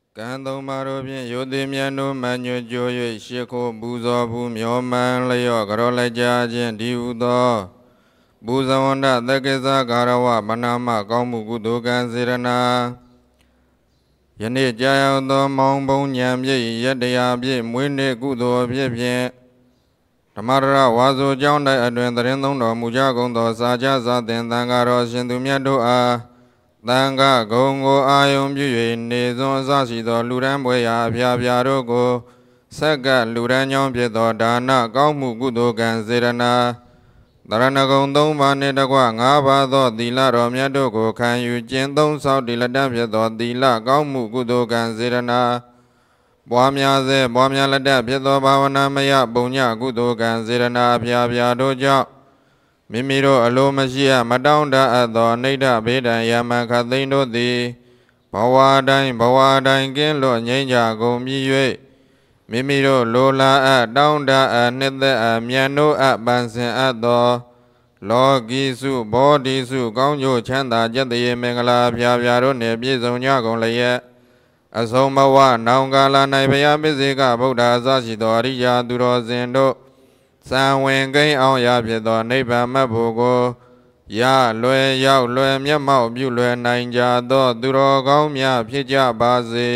ကံသုံးပါးတို့ဖြင့်ယုတိမြတ်တို့မညွတ်ကြိုး၍ရှ िख ိုးပူဇော်ဘူးမျောမှန်လျော့ကြောလိုက်ကြခြင်းဒီဟုသောပူဇဝန္တသက္ကိစ္စကာရဝမနာမကောင်းမှုကုသိုလ်ကံစေရနာယနေ့ကြာရောက်သောမောင်ဘုံဉာဏ်ပြည့်ရတရားပြည့်မွေးနေ့ကုသိုလ်ဖြစ်ဖြင့်ဓမ္မရဝါဆိုကျောင်း၌အတွင်သရင်သုံးတော်မူကြကုန်သောစာကြစာသင်သံဃာတော်ရှင်သူမြတ်တို့အားသံဃာဂုံကိုအာယုံပြု၍နေစွန်အစရှိသောလူရန်ပွဲရာအဖျားဖျားတို့ကိုဆက်ကလူရန်ကြောင့်ဖြစ်သောဒါနကောင်းမှုကုသိုလ်ကံစေရနာတရဏဂုံ၃ပါးနှင့်တကွ၅ပါးသောသီလတော်မြတ်တို့ကိုခံယူကျင့်သုံးဆောက်တည်လက်တတ်ဖြစ်သောသီလကောင်းမှုကုသိုလ်ကံစေရနာပွားများစေပွားများလက်တတ်ဖြစ်သောဘာဝနာမယပုံညကုသိုလ်ကံစေရနာအဖျားဖျားတို့ကြောင့်မိမိတို့အလိုမရှိမတောင်းတအပ်သောအနိဋ္ဌဗေဒံယမခသိန်းတို့သည်ဘဝတိုင်းကင်းလွတ်ငြိမ်းကြကုန်ပြီ၍မိမိတို့လိုလားအပ်တောင်းတအပ်နှစ်သက်အပ်မြတ်နိုးအပ်ပန်းစင်အပ်သောလောကီစုဘောဓိစုကောင်းကျိုးချမ်းသာကျက်တရေမင်္ဂလာဖျားဖျားတို့နှင့်ပြည့်စုံကြကုန်လျက်အဆုံးဘဝနောင်ကာလ၌ဘုရားပိစေကဗုဒ္ဓအစရှိသောအရိယာသူတော်စင်တို့စံဝင်ကိန်းအောင်ရဖြစ်သောနိဗ္ဗာန်မတ်ဖို့ကိုရလွယ်ရောက်လွယ်မျက်မှောက်ပြုလွယ်နိုင်ကြသောသူတော်ကောင်းများဖြစ်ကြပါစေ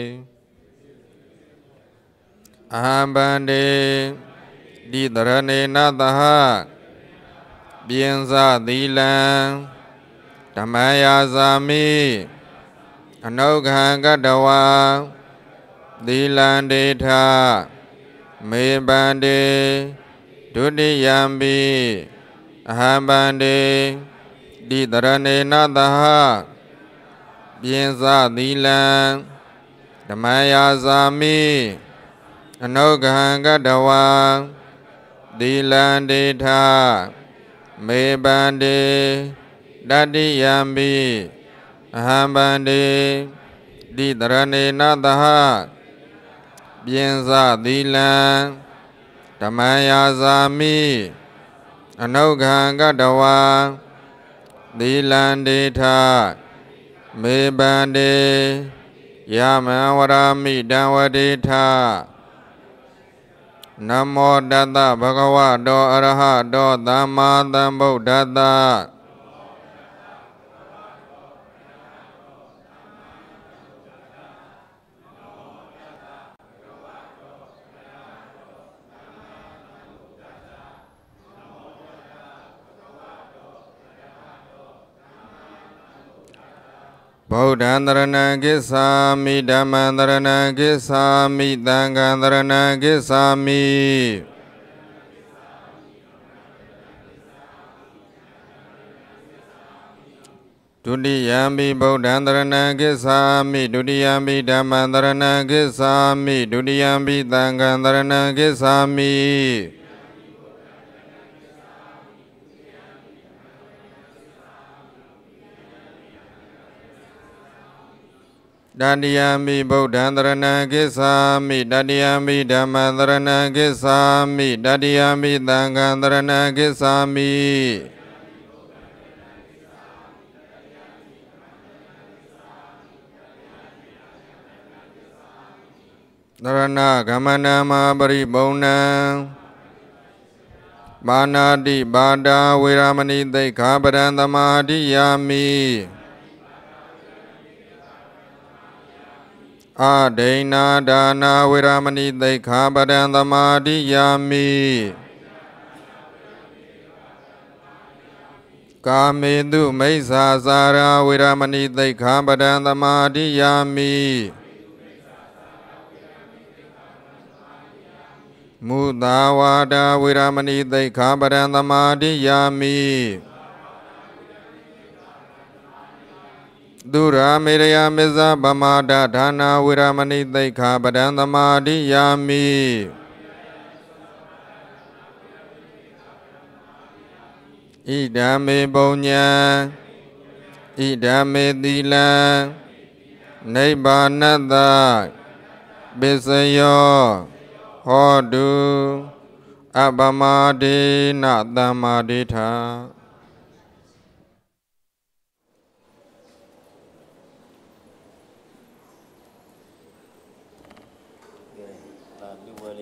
အဟံဗန္တိတိတရဏေနသဟပြင်စသီလံဓမ္မယာဇာမိအနုခံကတဝါသီလံဒေထမေဗန္တိဒုတိယံပိအဟံဗန္တိတိတရဏေနသဟပြင်စသီလံဓမ္မယာဇာမိအနုခံကတဝါသီလံဒေထမေဗန္တိတတိယံပိအဟံဗန္တိတိတရဏေနသဟပြင်စသီလံဓမ္မယာဇာမိအနုခံကတဝါသီလံဒေထမေဗန္တိယမံဝရမိတံဝဒေထနမောတတဗဂဝတောအရဟတောသမ္မာသမ္ဗုဒ္ဓတ္တဗုဒ္ဓံတရဏံကိစ္ဆာမိဓမ္မံတရဏံကိစ္ဆာမိသံဃံတရဏံကိစ္ဆာမိဒုတိယံပိဗုဒ္ဓံတရဏံကိစ္ဆာမိဒုတိယံပိဓမ္မံတရဏံကိစ္ဆာမိဒုတိယံပိသံဃံတရဏံကိစ္ဆာမိတတိယံပိဗုဒ္ဓံတရဏံကိစ္ဆာမိတတိယံပိဓမ္မံတရဏံကိစ္ဆာမိတတိယံပိသံဃံတရဏံကိစ္ဆာမိတရဏဂမနမပရိပုံဏံပါဏာတိပါဒာဝေရမဏိသိက္ခာပဒံသမာဓိယာမိအဒိဏဒါနာဝေရမဏိသိက္ခာပဒံသမာဓိယာမိကာမေတုမိစ္ဆာစာရာဝေရမဏိသိက္ခာပဒံသမာဓိယာမိမုသာဝါဒဝေရမဏိသိက္ခာပဒံသမာဓိယာမိသုရာမေရယမေဇဗမာဒဌာနာဝေရမဏိသိက္ခာပဒံသမာဓိယာမိဣဒံမေပုံညံဣဒံမေသီလံနိဗ္ဗာနတ္တပစ္စယောဟောတုအပမဒေနသမ္မာဒိဋ္ဌာ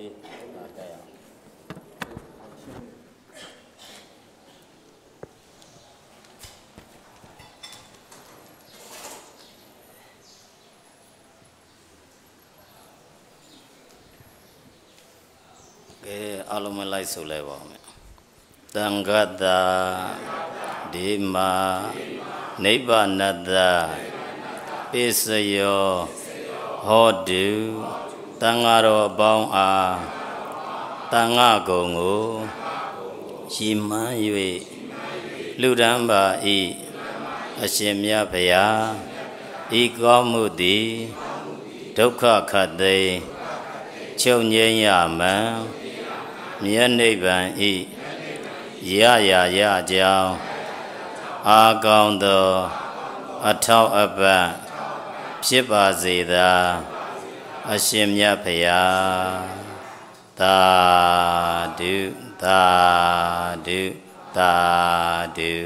အလုံးမလိုက်ဆိုလဲပါမယ်တံဃတ္တာဒီမာနိဗ္ဗာနတ္တပိစယောဟောတုတန်ဃာတော်အပေါင်းအားတန်ဃာကုံကိုရှိမှန်း၍လူဒန်းပါ၏အရှင်မြတ်ဗျာဤကောင်းမှုသည်ဒုက္ခခတ်သိချုပ်ငြိမ်းရမှန်မြတ်နိဗ္ဗာန်ဤရရကြောင်းအာကောင်းသောအထောက်အပံ့ဖြစ်ပါစေသာအရှင်မြတ်ဗျာသာဓုသာဓုသာဓု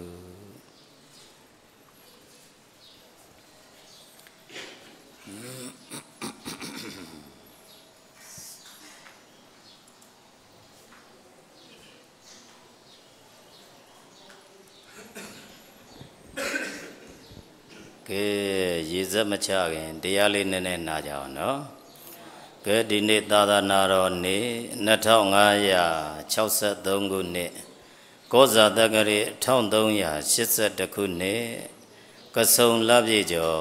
ရေစက်မချခင်တရားလေးနည်းနည်းနာကြအောင်နော်ကဲဒီနေ့သာသနာတော်နေ့2563ခုနှစ်ကောဇာတက္ကရာ1382ခုနှစ်ကဆုံလပြည့်ကျော်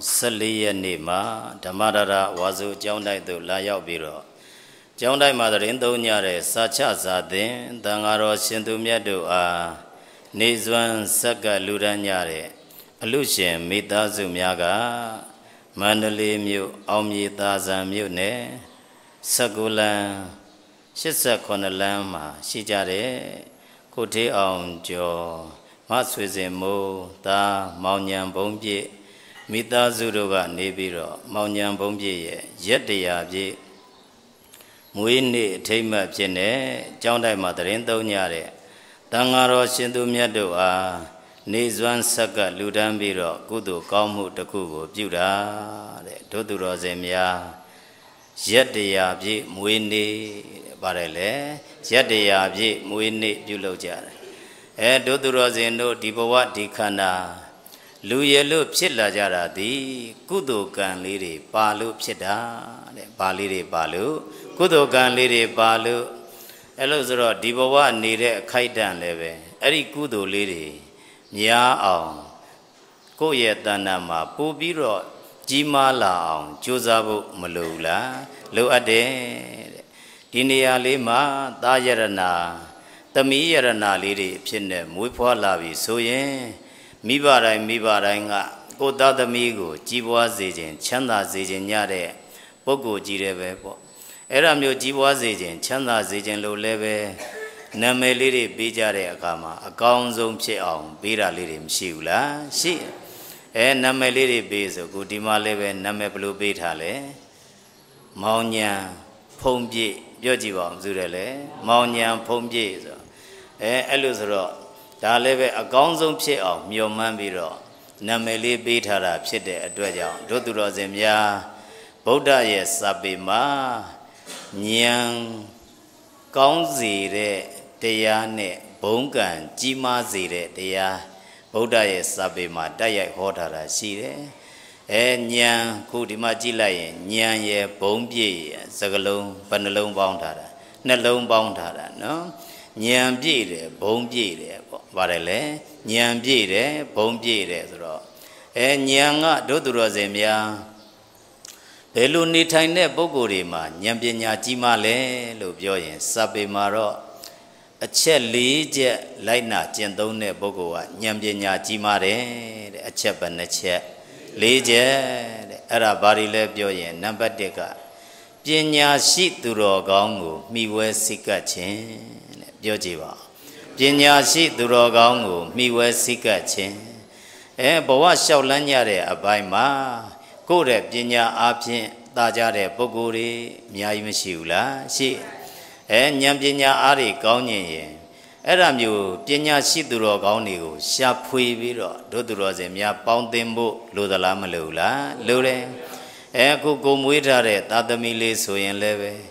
14ရက်နေ့မှာဓမ္မဒါရဝါစုကျောင်းတိုက်သို့လာရောက်ပြီးတော့ကျောင်းတိုက်မှာသတင်းသုံးညတဲ့စာချစာသင်သံဃာတော်ရှင်သူမြတ်တို့အားနေစွမ်းဆက်ကလူရန်ညတဲ့အလူရှင်မိသားစုများကမန္တလေးမြို့အောင်မြေသာဇံမြို့နယ်19လမ်း89လမ်းမှာရှိကြတဲ့ကိုထေးအောင်ကျော်မဆွေစင်မိုးတာမောင်ညံဘုံပြည့်မိသားစုတို့ကနေပြီးတော့မောင်ညံဘုံပြည့်ရဲ့ရက်တရားပြည့်မွေးနေ့အထိမ်းအမှတ်ဖြစ်နေကျောင်းတိုက်မှာသတင်းသုံးညတဲ့တန်ဃာတော်ရှင်သူမြတ်တို့အားနေစွမ်းဆက်ကလူတန်းပြီးတော့ကုသိုလ်ကောင်းမှုတစ်ခုကိုပြုတာတဲ့ဒုသူတော်စင်များရက်တရားပြည့်မွေးနေ့ပါတယ်လေရက်တရားပြည့်မွေးနေ့ပြုလုပ်ကြတယ်ဒုသူတော်စင်တို့ဒီဘဝဒီခန္ဓာလူရလို့ဖြစ်လာကြတာဒီကုသိုလ်ကံလေးတွေပါလို့ဖြစ်တာတဲ့ပါလေးတွေပါလို့ကုသိုလ်ကံလေးတွေပါလို့အဲ့လိုဆိုတော့ဒီဘဝနေတဲ့အခိုက်အတန့်လည်းပဲအဲ့ဒီကုသိုလ်လေးတွေများအောင်ကိုယ့်ရဲ့တဏ္ဍာမှာပို့ပြီးတော့ကြီးမားလာအောင်ကြိုးစားဖို့မလိုဘူးလားလိုအပ်တယ်တဲ့ဒီနေရာလေးမှာသာယရဏသမီးယရဏလေးတွေဖြစ်နေမွေးဖွားလာပြီဆိုရင်မိဘတိုင်းကကိုသားသမီးကိုကြီးပွားစေခြင်းချမ်းသာစေခြင်းညတဲ့ပုဂ္ဂိုလ်ကြီးတယ်ပဲပေါ့အဲ့ဒါမျိုးကြီးပွားစေခြင်းချမ်းသာစေခြင်းလို့လည်းပဲနာမည်လေးတွေပေးကြတဲ့အခါမှာအကောင်းဆုံးဖြစ်အောင်ပေးတာလေးတွေမရှိဘူးလားရှိနာမည်လေးတွေပေးဆိုကိုဒီမှာလည်းပဲနာမည်ဘယ်လိုပေးထားလဲမောင်ညံဖုံပြည့်ပြောကြည့်ပါအောင်ဆိုတယ်လေမောင်ညံဖုံပြည့်ဆိုအဲ့လိုဆိုတော့ဒါလည်းပဲအကောင်းဆုံးဖြစ်အောင်မျှော်မှန်းပြီးတော့နာမည်လေးပေးထားတာဖြစ်တဲ့အတွက်ကြောင့်တို့သူတော်စင်များဗုဒ္ဓရဲ့စာပေမှာဉာဏ်ကောင်းစေတဲ့တရားနဲ့ဘုံကံကြီးမားစေတဲ့တရားဗုဒ္ဓရဲ့စာပေမှာတိုက်ရိုက်ဟောထားတာရှိတယ်ဉာဏ်ခုဒီမှာကြည့်လိုက်ရင်ဉာဏ်ရဲ့ဘုံပြည့်ရဲ့စကလုံးဘယ်နှလုံးပေါင်းထားတာနှလုံးပေါင်းထားတာနော်ဉာဏ်ပြည့်တယ်ဘုံပြည့်တယ်ပေါ့ပါတယ်လေဉာဏ်ပြည့်တယ်ဘုံပြည့်တယ်ဆိုတော့ဉာဏ်ကတို့သူတော်စင်များဘယ်လိုနေထိုင်တဲ့ပုဂ္ဂိုလ်တွေမှာဉာဏ်ပညာကြီးမားလဲလို့ပြောရင်စာပေမှာတော့အချက်၄ချက်လိုက်နာကျင့်သုံးတဲ့ပုဂ္ဂိုလ်ကဉာဏ်ပညာကြီးမားတယ်တဲ့အချက်ပဲနှစ်ချက်၄ချက်တဲ့အဲ့ဒါဘာတွေလဲပြောရင်နံပါတ်1ကပညာရှိသူတော်ကောင်းကိုမှီဝဲစိတ်ကပ်ခြင်းတဲ့ပြောကြည့်ပါပညာရှိသူတော်ကောင်းကိုမှီဝဲစိတ်ကပ်ခြင်းဘဝလျှောက်လန်းကြတဲ့အပိုင်းမှာကိုယ့်ရဲ့ပညာအားဖြင့်သာကြတဲ့ပုဂ္ဂိုလ်တွေအများကြီးမရှိဘူးလားရှိဉာဏ်ပညာအားတွေကောင်းရင်အဲ့ဒါမျိုးပညာရှိသူတော်ကောင်းတွေကိုရှာဖွေပြီးတော့တို့သူတော်စင်များပေါင်းသင်ဖို့လိုသလားမလိုဘူးလားလိုတယ်အခုကိုမွေးထားတဲ့သာသမီလေးဆိုရင်လည်းပဲ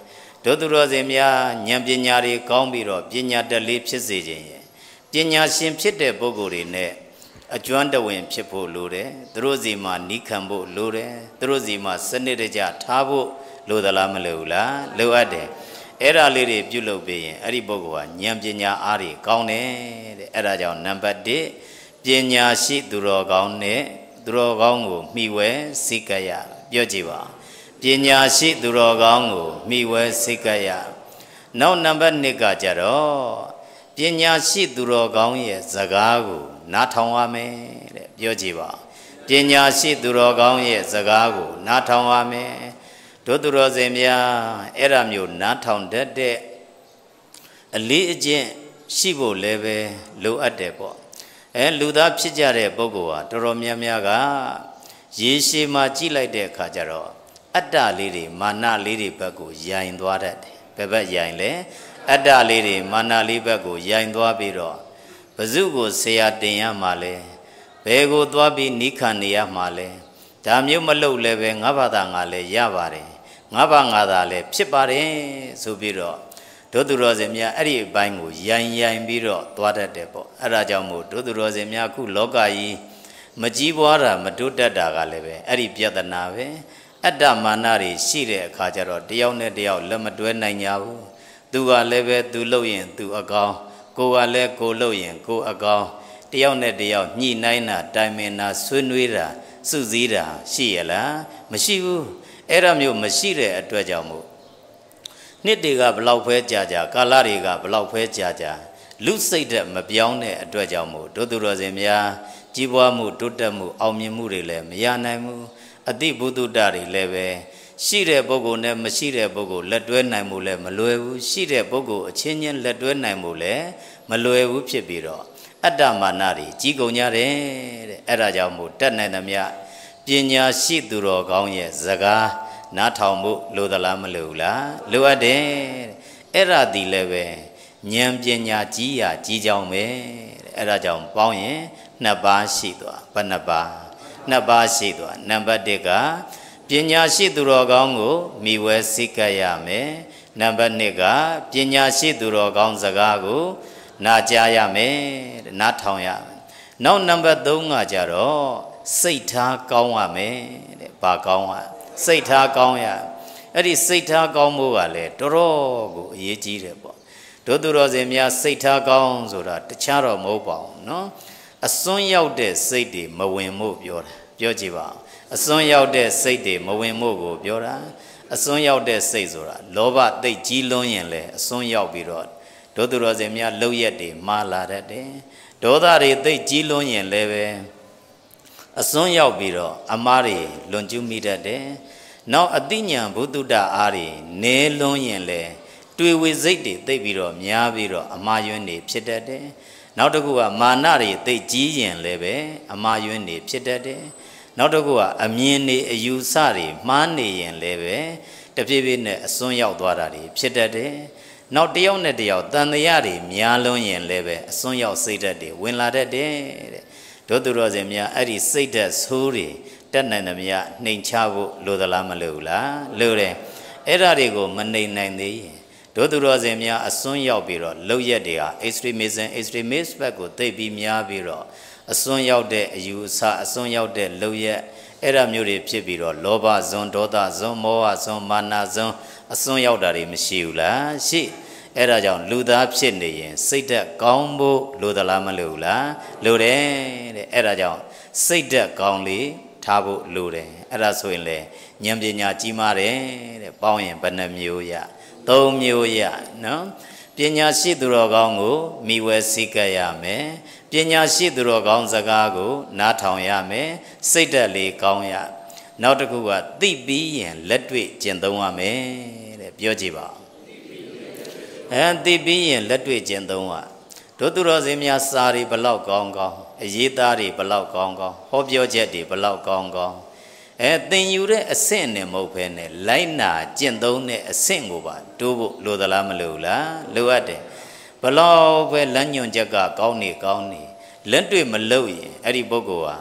ဒုသူတော်စင်များဉာဏ်ပညာတွေကောင်းပြီးတော့ပညာတတ်လေးဖြစ်စေခြင်းရဲ့ပညာရှင်ဖြစ်တဲ့ပုဂ္ဂိုလ်တွေနဲ့အကျွမ်းတဝင်ဖြစ်ဖို့လိုတယ်သူတို့စီမှာနီးခံဖို့လိုတယ်သူတို့စီမှာစနစ်တကျထားဖို့လိုသလားမလိုဘူးလားလိုအပ်တယ်အဲ့ဒါလေးတွေပြုလုပ်ပြီးရင်အဲ့ဒီပုဂ္ဂိုလ်ကဉာဏ်ပညာအားတွေကောင်းတယ်တဲ့အဲ့ဒါကြောင့်နံပါတ်1ပညာရှိသူတော်ကောင်းနဲ့သူတော်ကောင်းကိုမှီဝဲစိတ်ကရပြောကြည့်ပါပညာရှိသူတော်ကောင်းကိုမှီဝဲစိတ်ကရနောက်နံပါတ်2ကကြတော့ပညာရှိသူတော်ကောင်းရဲ့စကားကိုနားထောင်ရမယ်တဲ့ပြောကြည့်ပါပညာရှိသူတော်ကောင်းရဲ့စကားကိုနားထောင်ရမယ်တို့သူတော်စင်များအဲ့ဒါမျိုးနားထောင်တတ်တဲ့အလေးအကျင့်ရှိဖို့လည်းပဲလိုအပ်တယ်ပေါ့လူသားဖြစ်ကြတဲ့ပုဂ္ဂိုလ်ဟာတော်တော်များများကရေရှည်မှာကြည့်လိုက်တဲ့အခါကျတော့အတ္တလေးတွေမာနလေးတွေဘက်ကိုယိုင်သွားတတ်တယ်ဘယ်ဘက်ယိုင်လဲအတ္တလေးတွေမာနလေးဘက်ကိုယိုင်သွားပြီးတော့ဘဇုကိုဆရာတင်ရမှာလဲဘယ်ကိုသွားပြီးနိခံနေရမှာလဲဒါမျိုးမလုပ်လည်းပဲငါဘာသာငါလည်းရပါတယ်ငါဘာငါသာလည်းဖြစ်ပါတယ်ဆိုပြီးတော့ဒုသူတော်စင်များအဲ့ဒီအပိုင်းကိုယိုင်ပြီးတော့သွားတတ်တယ်ပေါ့အဲ့ဒါကြောင့်မို့ဒုသူတော်စင်များခုလောကကြီးမကြီးပွားတာမတိုးတက်တာကလည်းပဲအဲ့ဒီပြဿနာပဲအတ္တမာနတွေရှိတဲ့အခါကျတော့တယောက်နဲ့တယောက်လက်မတွဲနိုင်ကြဘူးသူကလည်းပဲသူလှုပ်ရင်သူအကောင်းကိုကလည်းကိုလှုပ်ရင်ကိုအကောင်းတယောက်နဲ့တယောက်ညှိနှိုင်းတာတိုင်ပင်တာဆွေးနွေးတာစုစည်းတာရှိရလားမရှိဘူးအဲ့ဒါမျိုးမရှိတဲ့အတွက်ကြောင့်မို့နှစ်တွေကဘလောက်ဖဲကြာကာလတွေကဘလောက်ဖဲကြာလူစိတ်တဲ့မပြောင်းတဲ့အတွက်ကြောင့်မို့ဒုသူတော်စင်များကြီးပွားမှုတိုးတက်မှုအောင်မြင်မှုတွေလည်းမရနိုင်ဘူးအတိဘုဒ္ဓတာတွေလည်းပဲရှိတဲ့ပုဂ္ဂိုလ်နဲ့မရှိတဲ့ပုဂ္ဂိုလ်လက်တွဲနိုင်မှုလည်းမလွယ်ဘူးရှိတဲ့ပုဂ္ဂိုလ်အချင်းချင်းလက်တွဲနိုင်မှုလည်းမလွယ်ဘူးဖြစ်ပြီးတော့အတ္တမာနတွေကြီးကုန်ကြတယ်တဲ့အဲ့ဒါကြောင့်မို့တတ်နိုင်သမျှပညာရှိသူတော်ကောင်းရဲ့စကားနားထောင်မှုလိုသလားမလိုဘူးလားလိုအပ်တယ်အဲ့ဒါဒီလည်းပဲဉာဏ်ပညာကြီးရာကြီးကြောင်းပဲအဲ့ဒါကြောင့်ပေါင်းရင်2ပါးရှိသွားဘယ်နှပါး2ပါးရှိသွားနံပါတ်1ကပညာရှိသူတော်ကောင်းကိုမိဝဲစိတ်ကရမယ်နံပါတ်2ကပညာရှိသူတော်ကောင်းစကားကိုနာကြားရမယ်နားထောင်ရမယ်နောက်နံပါတ်3ကကြတော့စိတ်ထားကောင်းရမယ်တဲ့ဘာကောင်းရစိတ်ထားကောင်းရအဲ့ဒီစိတ်ထားကောင်းဖို့ကလည်းတော်တော်ကိုအရေးကြီးတယ်ပေါ့ဒုသူတော်စင်များစိတ်ထားကောင်းဆိုတာတခြားတော့မဟုတ်ပါဘူးနော်အစွန်းရောက်တဲ့စိတ်တွေမဝင်မို့ပြောတာပြောကြည့်ပါဦးအစွန်းရောက်တဲ့စိတ်တွေမဝင်မို့ကိုပြောတာအစွန်းရောက်တဲ့စိတ်ဆိုတာလောဘသိတ်ကြီးလွန်းရင်လည်းအစွန်းရောက်ပြီးတော့ဒုသူတော်စင်များလှုပ်ရက်တွေမှားလာတတ်တယ်ဒေါသတွေသိတ်ကြီးလွန်းရင်လည်းပဲအစွန်းရောက်ပြီးတော့အမားတွေလွန်ကျူးမိတတ်တယ်နောက်အတိညာဘုဒ္ဓတာအားတွေနဲလွန်းရင်လည်းတွေ့ဝေစိတ်တွေသိပ်ပြီးတော့များပြီးတော့အမာယွန်းတွေဖြစ်တတ်တယ်နောက်တစ်ခုကမာနတွေသိပ်ကြီးရင်လည်းပဲအမာယွန်းတွေဖြစ်တတ်တယ်နောက်တစ်ခုကအမြင်တွေအယူဆတွေမှားနေရင်လည်းပဲတဖြည်းဖြည်းနဲ့အစွန်းရောက်သွားတာတွေဖြစ်တတ်တယ်နောက်တယောက်နဲ့တယောက်တန်တရားတွေများလွန်းရင်လည်းပဲအစွန်းရောက်စိတ်ဓာတ်တွေဝင်လာတတ်တယ်တဲ့ဒုသူတော်စင်များအဲ့ဒီစိတ်ဓာတ်ဆိုးတွေတက်နိုင်သမျှနှိမ်ချဖို့လိုသလားမလိုဘူးလားလိုတယ်အဲ့ဒါတွေကိုမနှိမ်နိုင်သေးရင်ဒုသူတော်စင်များအစွန်းရောက်ပြီးတော့လှုပ်ရက်တွေဟာ extremist ဘက်ကိုသိပ်ပြီးများပြီးတော့အစွန်းရောက်တဲ့အယူအဆအစွန်းရောက်တဲ့လှုပ်ရက်အဲ့ဒါမျိုးတွေဖြစ်ပြီးတော့လောဘဇွန်ဒေါသဇွန်မောဟဇွန်မာနဇွန်အစွန်းရောက်တာတွေမရှိဘူးလားရှိအဲ့ဒါကြောင့်လူသားဖြစ်နေရင်စိတ်ဓာတ်ကောင်းဖို့လိုသလားမလိုဘူးလားလိုတယ်တဲ့အဲ့ဒါကြောင့်စိတ်ဓာတ်ကောင်းလေးထားဖို့လိုတယ်အဲ့ဒါဆိုရင်လေဉာဏ်ပညာကြီးမားတယ်တဲ့ပေါင်းရင်ဘယ်နှမျိုးရ3မျိုးရနော်ပညာရှိသူတော်ကောင်းကိုမိဝဲစိတ်ကရမယ်ပညာရှိသူတော်ကောင်းစကားကိုနားထောင်ရမယ်စိတ်ဓာတ်လေးကောင်းရနောက်တစ်ခုကသိပြီးရင်လက်တွေ့ကျင့်သုံးရမယ်တဲ့ပြောကြည့်ပါသိပြီးရင်လက်တွေ့ကျင့်သုံးရတို့သူတော်စင်များစာတွေဘလောက်ကောင်းကောင်းအရေးသားတွေဘလောက်ကောင်းကောင်းဟောပြောချက်တွေဘလောက်ကောင်းကောင်းသင်ယူတဲ့အဆင့်နဲ့မဟုတ်ဘဲနဲ့လိုက်နာကျင့်သုံးတဲ့အဆင့်ကိုပါတိုးဖို့လိုသလားမလိုဘူးလားလိုအပ်တယ်ဘလောက်ပဲလမ်းညွှန်ချက်ကကောင်းနေလက်တွေ့မလုပ်ရင်အဲ့ဒီပုဂ္ဂိုလ်ဟာ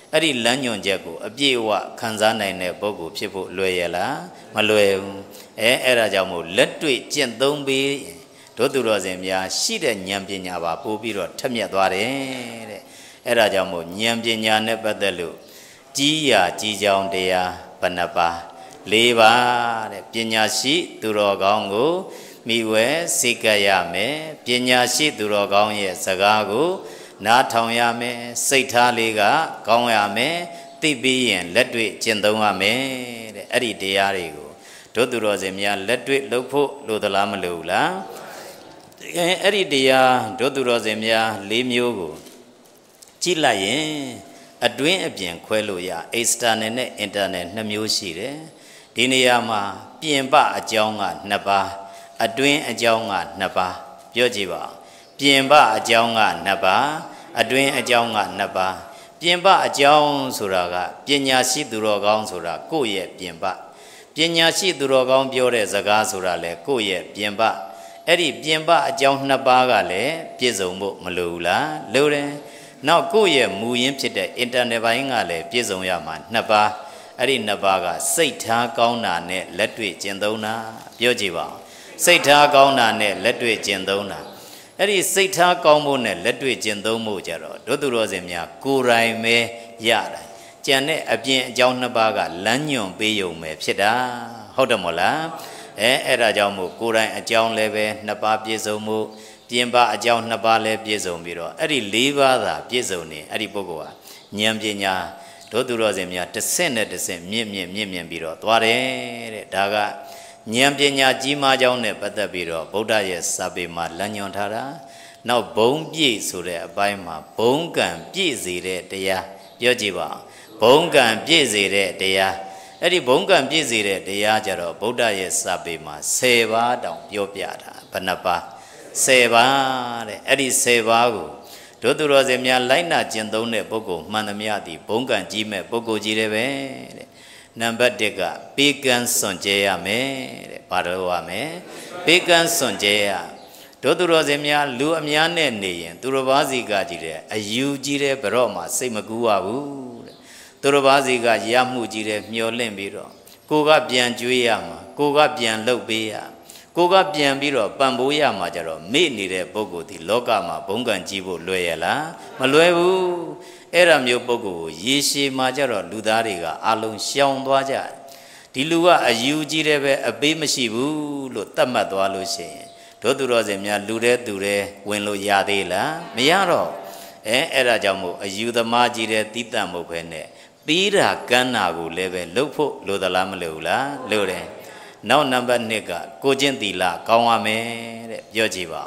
အဲ့ဒီလမ်းညွှန်ချက်ကိုအပြည့်အဝခံစားနိုင်တဲ့ပုဂ္ဂိုလ်ဖြစ်ဖို့လွယ်ရလားမလွယ်ဘူးအဲ့ဒါကြောင့်မို့လက်တွေ့ကျင့်သုံးပြီးတို့သူတော်စင်များရှိတဲ့ဉာဏ်ပညာပါပို့ပြီးတော့ထက်မြက်သွားတယ်တဲ့အဲ့ဒါကြောင့်မို့ဉာဏ်ပညာနဲ့ပတ်သက်လို့ကြီးရာကြီးကြောင်တရားဘယ်နှပါ၄ပါးတဲ့ပညာရှိသူတော်ကောင်းကိုမိဝဲစိတ်ကရမယ်ပညာရှိသူတော်ကောင်းရဲ့စကားကိုနားထောင်ရမယ်စိတ်ထားလေးကကောင်းရမယ်သိပြီးရင်လက်တွေ့ကျင့်သုံးရမယ်တဲ့အဲ့ဒီတရားတွေကိုတို့သူတော်စင်များလက်တွေ့လုပ်ဖို့လိုသလားမလိုဘူးလားအဲ့ဒီတရားတို့သူတော်စင်များ၄မျိုးကိုကြည့်လိုက်ရင်အတွင်းအပြင်ခွဲလို့ရ external နဲ့ internal 2မျိုးရှိတယ်ဒီနေရာမှာပြင်ပအကြောင်းက2ပါးအတွင်းအကြောင်းက2ပါးပြောကြည့်ပါပြင်ပအကြောင်းက2ပါးအတွင်းအကြောင်းက2ပါးပြင်ပအကြောင်းဆိုတာကပညာရှိသူတော်ကောင်းဆိုတာကိုယ့်ရဲ့ပြင်ပပညာရှိသူတော်ကောင်းပြောတဲ့စကားဆိုတာလေကိုယ့်ရဲ့ပြင်ပအဲ့ဒီပြင်ပအကြောင်း2ပါးကလည်းပြည့်စုံဖို့မလိုဘူးလားလိုတယ်နောက်ကိုယ့်ရဲ့မူရင်းဖြစ်တဲ့ internet ဘိုင်းကလည်းပြည့်စုံရမှာ2ပါးအဲ့ဒီ2ပါးကစိတ်ထားကောင်းတာနဲ့လက်တွေ့ကျင့်သုံးတာပြောကြည့်ပါစိတ်ထားကောင်းတာနဲ့လက်တွေ့ကျင့်သုံးတာအဲ့ဒီစိတ်ထားကောင်းဖို့နဲ့လက်တွေ့ကျင့်သုံးဖို့ကြတော့တို့သူတော်စင်များကိုယ်တိုင်ပဲရတယ်ကြံတဲ့အပြင်အကြောင်း2ပါးကလမ်းညွှန်ပေးရုံပဲဖြစ်တာဟုတ်တယ်မို့လားအဲ့ဒါကြောင့်မို့ကိုယ်တိုင်အကြောင်းလည်းပဲ2ပါးပြည့်စုံမှုပြင်ပအကြောင်း2ပါးလည်းပြည့်စုံပြီးတော့အဲ့ဒီ4ပါးသာပြည့်စုံနေအဲ့ဒီပုဂ္ဂိုလ်ဟာဉာဏ်ပညာတို့သူတော်စင်များတစ်ဆင့်နဲ့တစ်ဆင့်မြင့်ပြီးတော့သွားတယ်တဲ့ဒါကဉာဏ်ပညာကြီးမားကြောင်းနဲ့ပတ်သက်ပြီးတော့ဗုဒ္ဓရဲ့စာပေမှာလမ်းညွှန်ထားတာနောက်ဘုံပြည့်ဆိုတဲ့အပိုင်းမှာဘုံကံပြည့်စေတဲ့တရားပြောကြည့်ပါဘုံကံပြည့်စေတဲ့တရားအဲ့ဒီဘုံကံပြည့်စေတဲ့တရားကြတော့ဗုဒ္ဓရဲ့စာပေမှာ10ပါးတောင်ပြောပြတာဘယ်နှပါ10ပါးတဲ့အဲ့ဒီ10ပါးကိုတို့သူတော်စင်များလိုက်နာကျင့်သုံးတဲ့ပုဂ္ဂိုလ်မှန်သမျှသည်ဘုံကံကြီးမဲ့ပုဂ္ဂိုလ်ကြီးတယ်ပဲတဲ့နံပါတ်1ကပေးကမ်းစွန့်ကြဲရမယ်တဲ့ဘာလို့ရမလဲပေးကမ်းစွန့်ကြဲရတို့သူတော်စင်များလူအများနဲ့နေရင်သူတော်ဘာစီကကြီးတဲ့အယူကြီးတဲ့ဘရော့မှာစိတ်မကူရဘူးတဲ့သူတော်ဘာစီကရမှုကြီးတဲ့မျောလင့်ပြီးတော့ကိုကပြန်ကြွေးရမှာကိုကပြန်လှုပ်ပေးရကိုကပြန်ပြီးတော့ပံ့ပိုးရမှာကြတော့မေ့နေတဲ့ပုဂ္ဂိုလ်ဒီလောကမှာဘုံကံကြီးဖို့လွယ်ရလားမလွယ်ဘူးအဲ့ဒါမျိုးပုဂ္ဂိုလ်ကိုရေရှည်မှာကြတော့လူသားတွေကအလုံးရှောင်သွားကြဒီလူကအယူကြီးတယ်ပဲအပေးမရှိဘူးလို့သတ်မှတ်သွားလို့ရှိရင်တို့သူတော်စင်များလူတဲ့သူတဲ့ဝင်လို့ရသေးလားမရတော့အဲ့ဒါကြောင့်မို့အယူသမားကြီးတဲ့တိတ္တမဟုတ်ပဲနဲ့ပြီးတာကမ်းတာကိုလည်းပဲလှုပ်ဖို့လိုသလားမလိုဘူးလားလိုတယ်နောက်နံပါတ်2ကကိုကျင့်သီလကောင်းရမယ်တဲ့ပြောကြည့်ပါ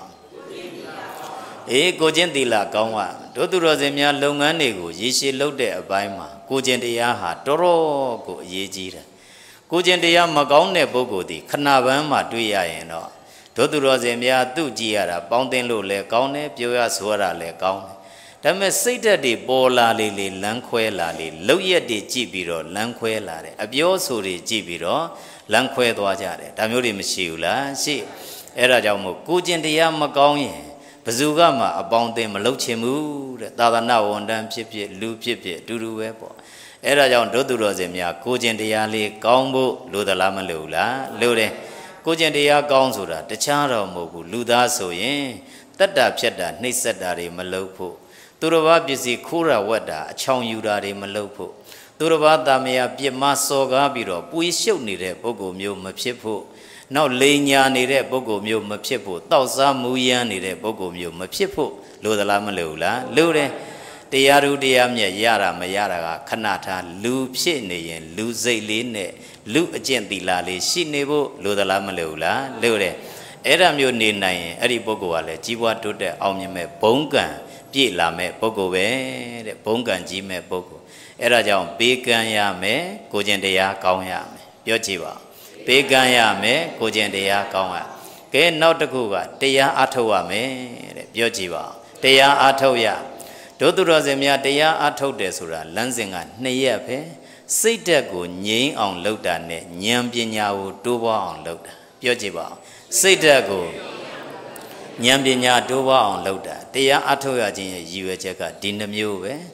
ကိုကျင့်သီလကောင်းရတို့သူတော်စင်များလုပ်ငန်းတွေကိုရေရှည်လုပ်တဲ့အပိုင်းမှာကိုကျင့်တရားဟာတော်တော်ကိုအရေးကြီးတယ်ကိုကျင့်တရားမကောင်းတဲ့ပုဂ္ဂိုလ်ဒီခဏပန်းမှာတွေ့ရရင်တော့တို့သူတော်စင်များသူ့ကြည့်ရတာပေါင်းတင်လို့လည်းကောင်းတယ်ပြောရဆိုရတာလည်းကောင်းတယ်ဒါပေမဲ့စိတ်ဓာတ်တွေပေါ်လာလေလမ်းခွဲလာလေလောက်ရက်တွေကြည့်ပြီးတော့လမ်းခွဲလာတယ်အပြောဆိုတွေကြည့်ပြီးတော့လမ်းခွဲသွားကြတယ်ဒါမျိုးတွေမရှိဘူးလားရှိအဲ့ဒါကြောင့်မို့ကိုကျင့်တရားမကောင်းရင်ဘယ်သူကမှအပေါင်းအသင်းမလုပ်ချင်ဘူးတဲ့သာသနာဝန်ထမ်းဖြစ်ဖြစ်လူဖြစ်ဖြစ်အတူတူပဲပေါ့အဲ့ဒါကြောင့်တို့သူတော်စင်များကိုကျင့်တရားလေးကောင်းဖို့လိုသလားမလိုဘူးလားလိုတယ်ကိုကျင့်တရားကောင်းဆိုတာတခြားတော့မဟုတ်ဘူးလူသားဆိုရင်တတ်တာဖြတ်တာနှိပ်စက်တာတွေမလုပ်ဖို့သူတော်ဘာပစ္စည်းခိုးတာဝတ်တာအချောင်ယူတာတွေမလုပ်ဖို့သူတော်ဘာတာမယာပြစ်မစော်ကားပြီးတော့ပွေရှုပ်နေတဲ့ပုဂ္ဂိုလ်မျိုးမဖြစ်ဖို့နောက်လိန်ညာနေတဲ့ပုဂ္ဂိုလ်မျိုးမဖြစ်ဖို့တောက်စားမူရမ်းနေတဲ့ပုဂ္ဂိုလ်မျိုးမဖြစ်ဖို့လိုသလားမလိုဘူးလားလိုတယ်တရားသူတရားမြတ်ရတာမရတာကခဏထားလူဖြစ်နေရင်လူစိတ်လေးနဲ့လူအကျင့်သီလလေးရှိနေဖို့လိုသလားမလိုဘူးလားလိုတယ်အဲ့ဒါမျိုးနေနိုင်ရင်အဲ့ဒီပုဂ္ဂိုလ်ကလည်းကြီးပွားတိုးတက်အောင်မြင်မဲ့ဘုံကံပြည့်လာမဲ့ပုဂ္ဂိုလ်ပဲတဲ့ဘုံကံကြီးမဲ့ပုဂ္ဂိုလ်အဲ့ဒါကြောင့်ပေးကမ်းရမယ်ကိုကျင့်တရားကောင်းရမယ်ပြောကြည့်ပါပေးကမ်းရမယ်ကိုကျင့်တရားကောင်းရကဲနောက်တစ်ခုကတရားအားထုတ်ရမယ်တဲ့ပြောကြည့်ပါတရားအားထုတ်ရတို့သူတော်စင်များတရားအားထုတ်တယ်ဆိုတာလမ်းစဉ်က2ရက်ပဲစိတ်ဓာတ်ကိုငြိမ်းအောင်လုပ်တာနဲ့ဉာဏ်ပညာကိုတိုးပွားအောင်လုပ်တာပြောကြည့်ပါစိတ်ဓာတ်ကိုဉာဏ်ပညာတိုးပွားအောင်လုပ်တာတရားအားထုတ်ရခြင်းရဲ့ရည်ရွယ်ချက်ကဒီ2မျိုးပဲ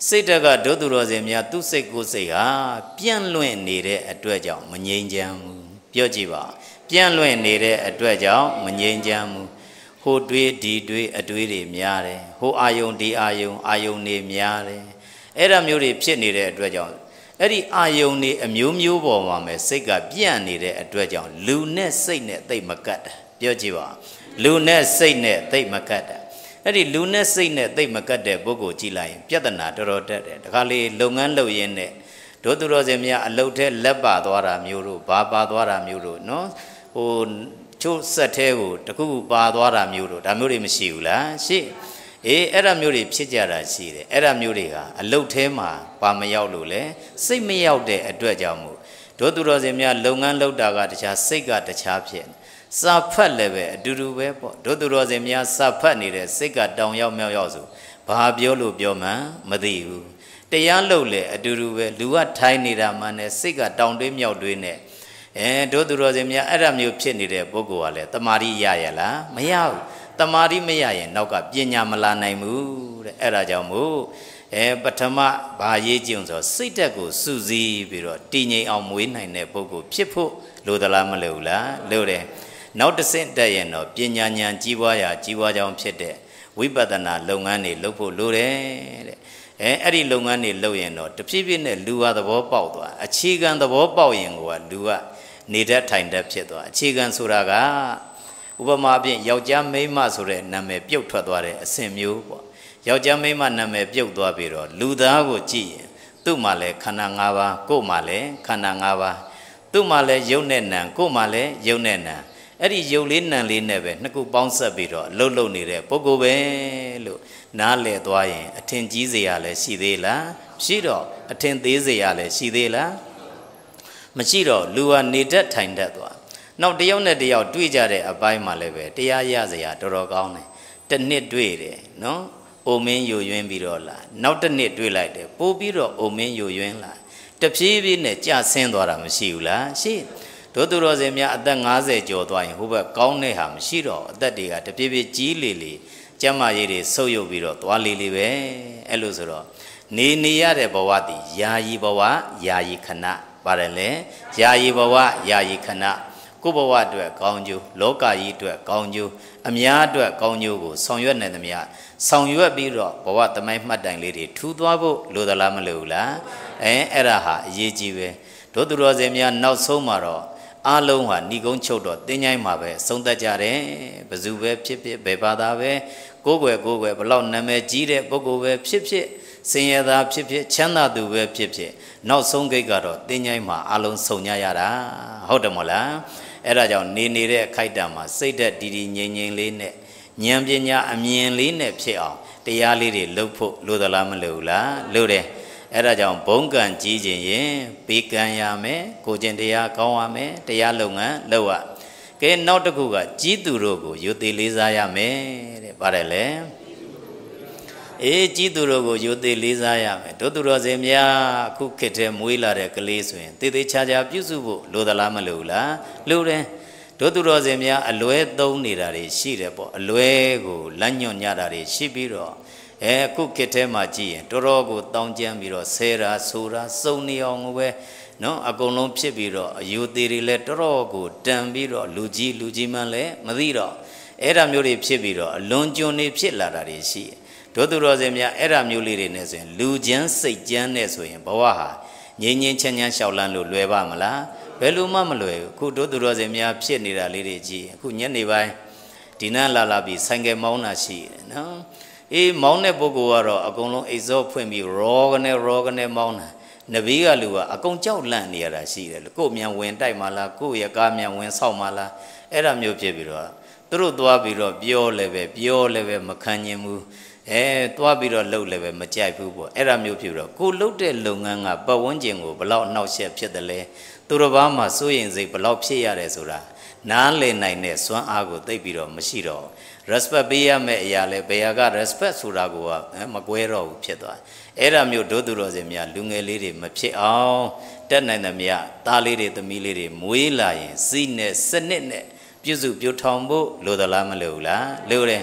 စိတ်တကဒုသူတော်စင်များသူ့စိတ်ကိုယ်စိတ်ဟာပြန့်လွင့်နေတဲ့အတွက်ကြောင့်မငြိမ်းချမ်းဘူးပြောကြည့်ပါပြန့်လွင့်နေတဲ့အတွက်ကြောင့်မငြိမ်းချမ်းဘူးဟိုတွေးဒီတွေးအတွေးတွေများတယ်ဟိုအာယုံဒီအာယုံတွေများတယ်အဲ့ဒါမျိုးတွေဖြစ်နေတဲ့အတွက်ကြောင့်အဲ့ဒီအာယုံတွေအမျိုးမျိုးပေါ်မှာပဲစိတ်ကပြန့်နေတဲ့အတွက်ကြောင့်လူနဲ့စိတ်နဲ့သိမကတ်တာပြောကြည့်ပါလူနဲ့စိတ်နဲ့သိမကတ်တာအဲ့ဒီလူနဲ့စိတ်နဲ့သိမကတ်တဲ့ပုဂ္ဂိုလ်ကြည့်လိုက်ရင်ပြဿနာတော်တော်တက်တယ်တခါလေလုပ်ငန်းလုပ်ရင်းနဲ့ဒုသူတော်စင်များအလုတ်ထဲလက်ပါသွားတာမျိုးတို့ဘာပါသွားတာမျိုးတို့နော်ဟိုချို့ဆက်သေးကိုတခုခုပါသွားတာမျိုးတို့ဒါမျိုးတွေမရှိဘူးလားရှိအဲ့ဒါမျိုးတွေဖြစ်ကြတာရှိတယ်အဲ့ဒါမျိုးတွေကအလုတ်ထဲမှာပါမရောက်လို့လေစိတ်မရောက်တဲ့အတွက်ကြောင့်မို့ဒုသူတော်စင်များလုပ်ငန်းလုပ်တာကတခြားစိတ်ကတခြားဖြစ်စာဖတ်လည်းပဲအတူတူပဲပေါ့ဒုသူတော်စင်များစာဖတ်နေတဲ့စိတ်ကတောင်ရောက်မြောက်ရောက်ဆိုဘာပြောလို့ပြောမှန်းမသိဘူးတရားလို့လေအတူတူပဲလူကထိုင်နေတာမှနဲ့စိတ်ကတောင်တွေးမြောက်တွေးနဲ့ဒုသူတော်စင်များအဲ့ဒါမျိုးဖြစ်နေတဲ့ပုဂ္ဂိုလ်ကလည်းတမာရီရရလားမရဘူးတမာရီမရရင်နောက်ကပညာမလာနိုင်ဘူးတဲ့အဲ့ဒါကြောင့်မို့ပထမဘာရေးကြုံဆိုစိတ်တက်ကိုစုစည်းပြီးတော့တည်ငြိမ်အောင်မွေးနိုင်တဲ့ပုဂ္ဂိုလ်ဖြစ်ဖို့လိုသလားမလိုဘူးလားလိုတယ်နောက်တစ်ဆင့်တက်ရင်တော့ပညာဉာဏ်ကြီးပွားရာကြီးပွားကြောင်းဖြစ်တဲ့ဝိပဿနာလုပ်ငန်းတွေလုပ်ဖို့လိုတယ်တဲ့အဲ့ဒီလုပ်ငန်းတွေလုပ်ရင်တော့တဖြည်းဖြည်းနဲ့လူဟာသဘောပေါက်သွားအခြေခံသဘောပေါက်ရင်ကလူကနေတတ်ထိုင်တတ်ဖြစ်သွားအခြေခံဆိုတာကဥပမာဖြင့်ယောက်ျားမိန်းမဆိုတဲ့နာမည်ပြုတ်ထွက်သွားတဲ့အဆင့်မျိုးပေါ့ယောက်ျားမိန်းမနာမည်ပြုတ်သွားပြီးတော့လူသားကိုကြည့်ရင်သူ့မှာလည်းခန္ဓာ၅ပါးကိုယ်မှာလည်းခန္ဓာ၅ပါးသူ့မှာလည်းယုတ်နဲ့နံကိုယ်မှာလည်းယုတ်နဲ့နံအဲ့ဒီယုတ်လေးနံလေးနဲ့ပဲနှစ်ခုပေါင်းဆက်ပြီးတော့လှုပ်နေတဲ့ပုဂ္ဂိုလ်ပဲလို့နားလည်သွားရင်အထင်ကြီးစရာလည်းရှိသေးလားရှိတော့အထင်သေးစရာလည်းရှိသေးလားမရှိတော့လူဟာနေတတ်ထိုင်တတ်သွားနောက်တယောက်နဲ့တယောက်တွေ့ကြတဲ့အပိုင်းမှာလည်းပဲတရားရစရာတော်တော်ကောင်းတယ်တစ်နှစ်တွေ့တယ်နော်အိုမင်းယိုယွင်းပြီးတော့လာနောက်တစ်နှစ်တွေ့လိုက်တယ်ပို့ပြီးတော့အိုမင်းယိုယွင်းလာတဖြည်းဖြည်းနဲ့ကြဆင်းသွားတာမရှိဘူးလားရှိဒုသူတော်စင်များအသက်50ကျော်သွားရင်ဟိုဘက်ကောင်းတဲ့ဟာမရှိတော့အသက်တွေကတဖြည်းဖြည်းကြီးလေကျမ်းမာရေးတွေဆုပ်ယုပ်ပြီးတော့သွားလေပဲအဲ့လိုဆိုတော့နေရတဲ့ဘဝတည်ယာယီဘဝယာယီခဏပါတယ်လေယာယီဘဝယာယီခဏကိုယ်ဘဝအတွက်ကောင်းကျိုးလောကကြီးအတွက်ကောင်းကျိုးအများအတွက်ကောင်းကျိုးကိုဆောင်ရွက်နိုင်သမျှဆောင်ရွက်ပြီးတော့ဘဝသမိုင်းမှတ်တိုင်လေးတွေထူသွားဖို့လိုသလားမလိုဘူးလားအဲ့ဒါဟာအရေးကြီးပဲဒုသူတော်စင်များနောက်ဆုံးမှာတော့အားလုံးဟာဏီကုန်းချုပ်တော့တင်းញိုင်းမှာပဲဆုံးသက်ကြတယ်ဘယ်သူပဲဖြစ်ဖြစ်ဘယ်ဘာသာပဲကိုယ်ွယ်ဘလောက်နာမည်ကြီးတဲ့ပုဂ္ဂိုလ်ပဲဖြစ်ဖြစ်စင်ရသာဖြစ်ဖြစ်ချမ်းသာသူပဲဖြစ်ဖြစ်နောက်ဆုံးဂိတ်ကတော့တင်းញိုင်းမှာအားလုံးစုံညရတာဟုတ်တယ်မို့လားအဲ့ဒါကြောင့်နေတဲ့ခိုက်တံမှာစိတ်သက်တည်ငြိမ်လေးနဲ့ဉာဏ်ပညာအမြင်လေးနဲ့ဖြစ်အောင်တရားလေးတွေလုပ်ဖို့လိုသလားမလိုဘူးလားလိုတယ်အဲ့ဒါကြောင့်ဘုံကံကြီးခြင်းရင်ပေးကံရမယ်ကိုကျင့်တရားကောင်းရမယ်တရားလုပ်ငန်းလုပ်ရကဲနောက်တစ်ခုကကြီးသူတို့ကိုယုသေးလေးစားရမယ်တဲ့ပါတယ်လေကြီးသူတို့ကိုယုသေးလေးစားရမယ်တို့သူတော်စင်များအခုခေတ်ထဲမွေးလာတဲ့ကလေးဆိုရင်တေးသေးချာချာပြုစုဖို့လိုသလားမလိုဘူးလားလိုတယ်တို့သူတော်စင်များအလွဲသုံးနေတာတွေရှိတယ်ပေါ့အလွဲကိုလမ်းညွှန်ညတာတွေရှိပြီးတော့အခုခေတ်ထဲမှာကြည့်ရင်တော်တော်ကိုတောင်းကျမ်းပြီးတော့ဆဲတာဆိုတာစုံနေအောင်ပဲနော်အကုန်လုံးဖြစ်ပြီးတော့အယူသေးတွေလည်းတော်တော်ကိုတန်ပြီးတော့လူကြီးမှလည်းမသိတော့အဲ့ဒါမျိုးတွေဖြစ်ပြီးတော့အလွန်ကျွံနေဖြစ်လာတာတွေရှိတို့သူတော်စင်များအဲ့ဒါမျိုးလေးတွေနဲ့ဆိုရင်လူချင်းစိတ်ချမ်းနဲ့ဆိုရင်ဘဝဟာငြိမ်းငြိမ်းချမ်းချမ်းရှောက်လန်းလို့လွယ်ပါမလားဘယ်လိုမှမလွယ်ဘူးအခုတို့သူတော်စင်များဖြစ်နေတာလေးတွေကြည့်အခုညနေပိုင်းဒီနန်းလာပြီးဆိုင်ကယ်မောင်းတာရှိတယ်နော်မောင်းတဲ့ပုဂ္ဂိုလ်ကတော့အကုန်လုံးအိတ်စောဖွင့်ပြီးရောကနေမောင်းတာနဗီကလူကအကုန်ကြောက်လန့်နေရတာရှိတယ်ကို့မြန်ဝင်တိုက်မှလားကို့ရကားမြန်ဝင်ဆောက်မှလားအဲ့ဒါမျိုးဖြစ်ပြီးတော့သူတို့သွားပြီးတော့ပြောလည်းပဲမခံညင်ဘူးသွားပြီးတော့လှုပ်လည်းပဲမကြိုက်ဘူးပေါ့အဲ့ဒါမျိုးဖြစ်ပြီးတော့ကိုလှုပ်တဲ့လုပ်ငန်းကပတ်ဝန်းကျင်ကိုဘလောက်နှောက်ယှက်ဖြစ်တယ်လဲသူတစ်ပါးမှာစိုးရင်စိတ်ဘလောက်ဖြစ်ရတယ်ဆိုတာနားလည်နိုင်တဲ့စွမ်းအားကိုသိပြီးတော့မရှိတော့ respect ပေးရမယ့်အရာလဲဘယ်ဟာက respect ဆိုတာကိုမကွဲတော့ဘူးဖြစ်သွားအဲ့ဒါမျိုးဒုသူတော်စင်များလူငယ်လေးတွေမဖြစ်အောင်တက်နိုင်သမျှသားလေးတွေသမီးလေးတွေမွေးလာရင်စီးနဲ့စနစ်နဲ့ပြုစုပြောထောင်ဖို့လိုသလားမလိုဘူးလားလိုတယ်